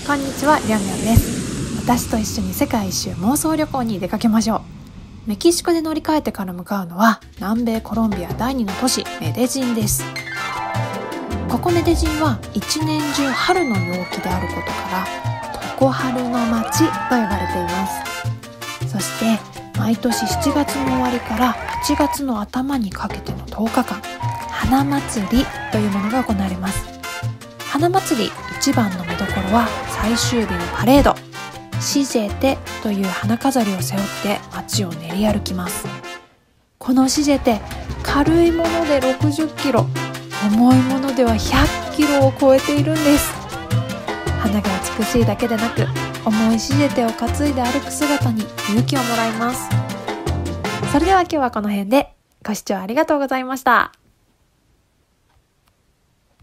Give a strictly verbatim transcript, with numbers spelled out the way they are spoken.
こんにちは、りょんりょんです。私と一緒に世界一周妄想旅行に出かけましょう。メキシコで乗り換えてから向かうのは南米コロンビア第二の都市メデジンです。ここメデジンは一年中春の陽気であることから常春の街と呼ばれています。そして毎年しちがつの終わりからはちがつの頭にかけてのとおかかん、花祭りというものが行われます。花祭り一番の見どころは最終日のパレード、シジェテという花飾りを背負って街を練り歩きます。このシジェテ、軽いものでろくじゅっキロ、重いものではひゃっキロを超えているんです。花が美しいだけでなく、重いシジェテを担いで歩く姿に勇気をもらいます。それでは今日はこの辺で、ご視聴ありがとうございました。